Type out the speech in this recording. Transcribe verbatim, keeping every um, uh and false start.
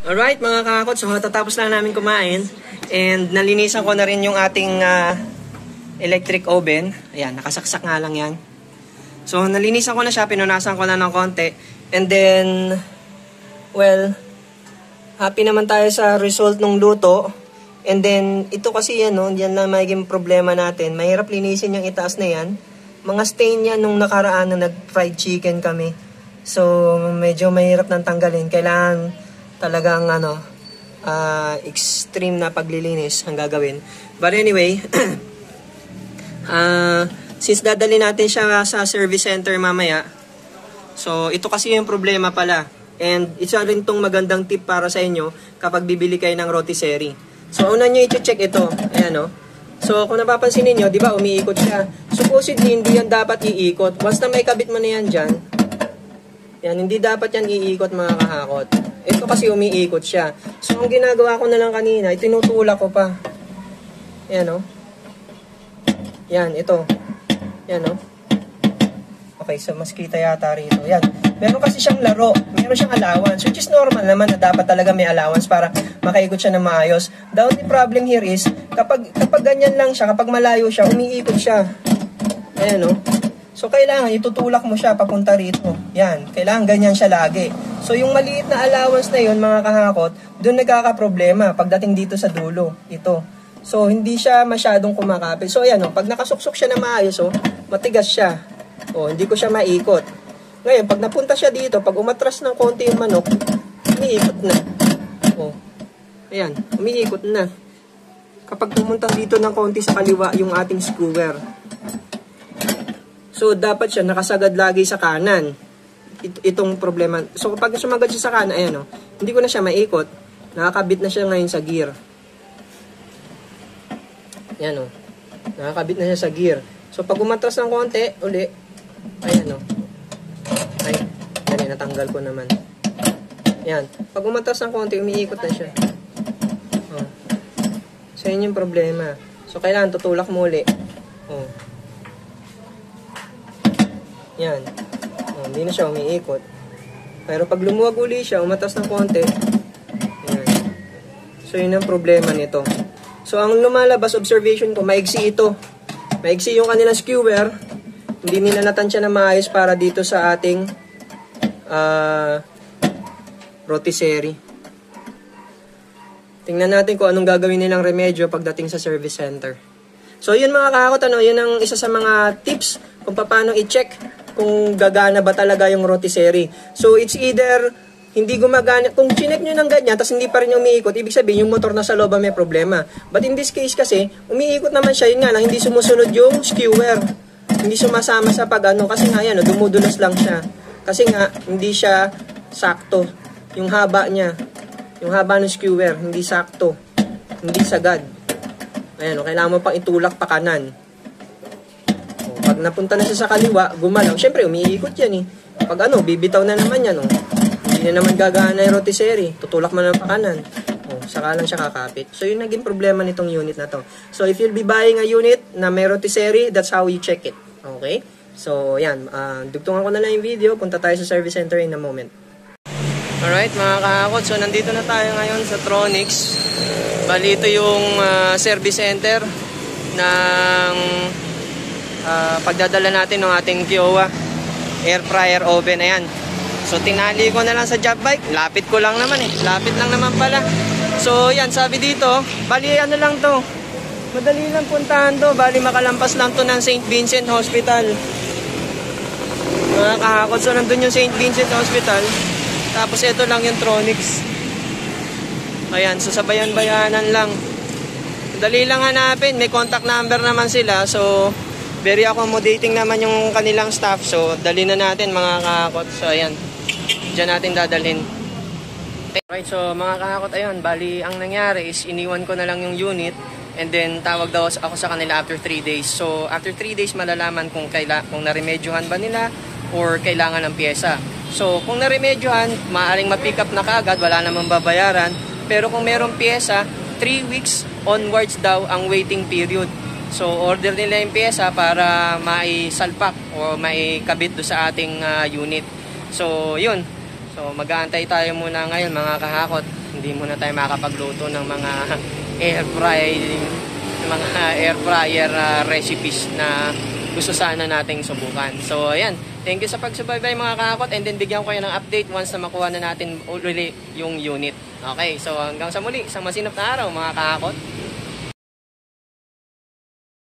Alright mga kakakot, so tatapos lang namin kumain and nalinisan ko na rin yung ating uh, electric oven. Ayan, nakasaksak nga lang yan. So nalinisan ko na siya, pinunasan ko na ng konti. And then, well, happy naman tayo sa result ng luto. And then, ito kasi yan, no, yan lang magiging problema natin. Mahirap linisin yung itaas na yan. Mga stain yan nung nakaraan na nag-fried chicken kami. So, medyo mahirap nang tanggalin. Kailangan talagang ano, uh, extreme na paglilinis ang gagawin. But anyway, uh, since dadali natin siya sa service center mamaya, so ito kasi yung problema pala. And isa rin tong magandang tip para sa inyo kapag bibili kayo ng rotisserie. So una nyo i-check ito. Ayan o. So kung napapansin niyo, di ba umiikot siya. Supposedly hindi yan dapat iikot. Once na may kabit mo na yan dyan, yan, hindi dapat yan iikot mga kahakot. Ito kasi umiikot siya. So, ang ginagawa ko na lang kanina, itinutulak ko pa. Yan, o. Yan, ito. Yan, o. Okay, so mas kita yata rito. Yan. Meron kasi siyang laro. Meron siyang allowance. Which is normal naman na dapat talaga may allowance para makaikot siya na maayos. The only problem here is, kapag, kapag ganyan lang siya, kapag malayo siya, umiikot siya. Ayan, o. So, kailangan itutulak mo siya papunta rito. Yan. Kailangan ganyan siya lagi. So, yung maliit na allowance na yun, mga kahakot, doon nagkakaproblema pagdating dito sa dulo. Ito. So, hindi siya masyadong kumakapit. So, ayan o. Pag nakasuksok siya na maayos, o, matigas siya. O, hindi ko siya maikot. Ngayon, pag napunta siya dito, pag umatras ng konti yung manok, umiikot na. O. Ayan. Umiikot na. Kapag pumunta dito ng konti sa kaliwa, yung ating skewer. So, dapat siya nakasagad lagi sa kanan. It, itong problema. So, kapag sumagad siya sa kanan, ayan o, hindi ko na siya maikot. Nakakabit na siya ngayon sa gear. Ayan o. Nakakabit na siya sa gear. So, pag umatras ng konti, uli, ayan o. Ay, yan, natanggal ko naman. Ayan. Pag umatras ng konti, umiikot na siya. O. So, yun yung problema. So, kailangan tutulak mo uli. O. Yan. O, hindi na siya umiikot. Pero pag lumuwag uli siya, umatas ng konti. Yan. So, yun ang problema nito. So, ang lumalabas, observation ko, maigsi ito. Maigsi yung kanilang skewer. Hindi nila natansya na maayos para dito sa ating uh, rotisserie. Tingnan natin kung anong gagawin nilang remedyo pagdating sa service center. So, yun mga kakakot, ano, yun ang isa sa mga tips kung paano i-check kung gagana ba talaga yung rotisserie. So, it's either hindi gumagana. Kung chinek nyo ng ganyan, tapos hindi pa rin umiikot, ibig sabihin, yung motor na sa loob may problema. But in this case kasi, umiikot naman siya, yun nga lang, hindi sumusunod yung skewer. Hindi sumasama sa pag-ano, kasi nga yan, dumudulas lang siya. Kasi nga, hindi siya sakto. Yung haba niya, yung haba ng skewer, hindi sakto. Hindi sagad. Ayan, kailangan mo pang itulak pa kanan. Pag napunta na siya sa kaliwa, gumalaw. Siyempre, umiikot yan eh. Pag ano, bibitaw na naman yan. Oh. Hindi na naman gagana yung rotisserie. Tutulak mo na pa kanan. Oh, saka lang siya kakapit. So, yun naging problema nitong unit na to. So, if you'll be buying a unit na may rotisserie, that's how you check it. Okay? So, yan. Uh, dugtungan ko na lang yung video. Punta tayo sa service center in a moment. Alright, mga kakakot. So, nandito na tayo ngayon sa Tronics. Bali, ito yung uh, service center ng Uh, pagdadala natin ng ating Kyowa air fryer oven. Ayan. So, tinali ko na lang sa job bike. Lapit ko lang naman eh. Lapit lang naman pala. So, yan. Sabi dito, bali ano lang to. Madali lang puntahan to. Bali makalampas lang to ng Saint Vincent Hospital. Mga kahakot. So, nandun yung Saint Vincent Hospital. Tapos, ito lang yung Tronics. Ayan. So, sa bayan-bayanan lang. Madali lang hanapin. May contact number naman sila. So, very accommodating naman yung kanilang staff. So, dali na natin mga kahakot. So, ayan. Diyan natin dadalhin. Right, so mga kahakot, ayun. Bali, ang nangyari is iniwan ko na lang yung unit. And then, tawag daw ako sa kanila after three days. So, after three days, malalaman kung, kaila kung naremedyohan ba nila or kailangan ng pyesa. So, kung naremedyohan, maaaring ma-pick up na kaagad. Wala namang babayaran. Pero kung merong pyesa, three weeks onwards daw ang waiting period. So, order nila yung pyesa para maisalpak o maikabit do sa ating uh, unit. So, yun. So, So mag-aantay tayo muna ngayon mga kahakot. Hindi muna tayo makakapagluto ng mga air frying, mga air fryer uh, recipes na gusto sana nating subukan. So ayan, thank you sa pagsubaybay mga kahakot, and then bigyan ko kayo ng update once na makuha na natin ulit yung unit. Okay, so hanggang sa muli, isang masinop na araw mga kahakot.